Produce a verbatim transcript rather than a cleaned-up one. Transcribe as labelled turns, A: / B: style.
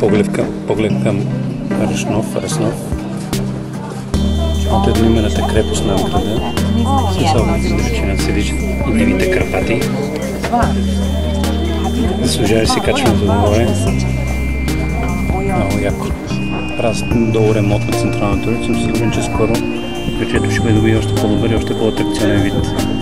A: поглед към, поглед към Решнов, Реснов. От едноимената крепост на града, с оглед изречена седиш и дивите Карпати. Заслужава си качването догоре. Много яко. Правят долу ремонт на централната улица, съм сигурен, че скоро вечето ще бъде още по-добър и още по-атракционен вид.